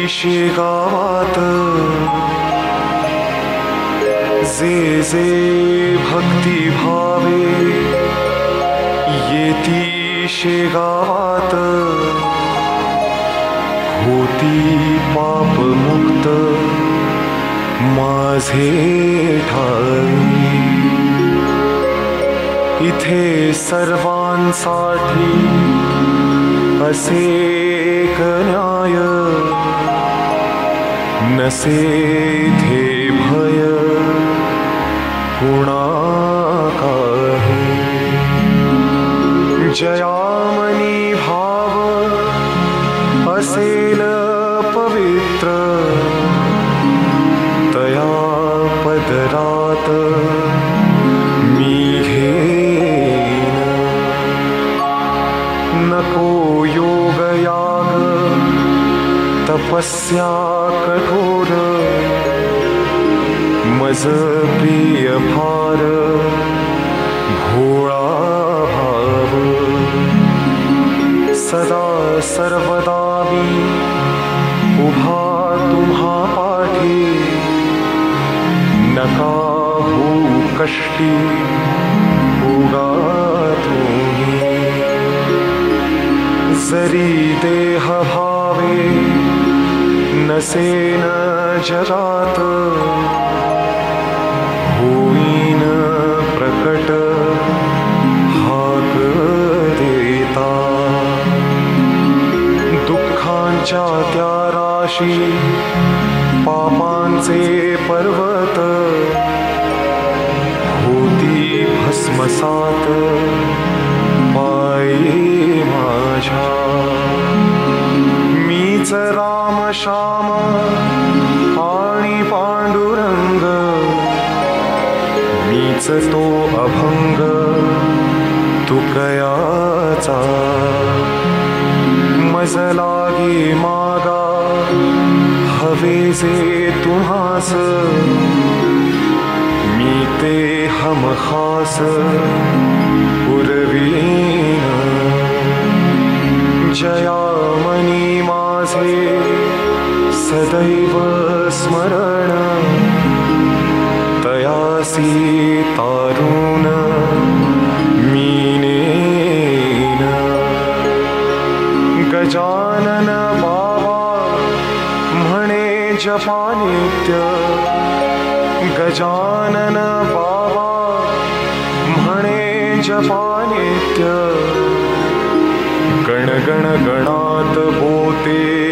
शेगावात जे जे भक्ती भावे येती शेगावात होती पाप मुक्त माझे ठाई इथे सर्वांसाठी असे एक न्याय नसे थे भय कुणा काही जयामनी भाव असेल पवित्र तया पदरात मी घेन नको योग याग तपस्या कठोर मज प्रिय भार भोळा भाव सदा सर्वदा मी उभा तुम्हा पाठी नका हो कष्टी उगा तुम्ही जरी देह भावे नसेन जगात होईन प्रकट हाक देता दुःखांच्या त्या राशी पापांचे पर्वत होती भस्मसात पायी माझ्या मीच राम श्याम आणि पांडुरंग मीच तो अभंग तुकयाचा मज लागी मागा हवे जे तुम्हास मी ते हमखास पुरवीन जयामनी माझे सदैव स्मरण तयासी तारुण मी नेन गजानन बाबा म्हणे जपानित्य गजानन बाबा म्हणे जपानित्य गण गण गणात बोते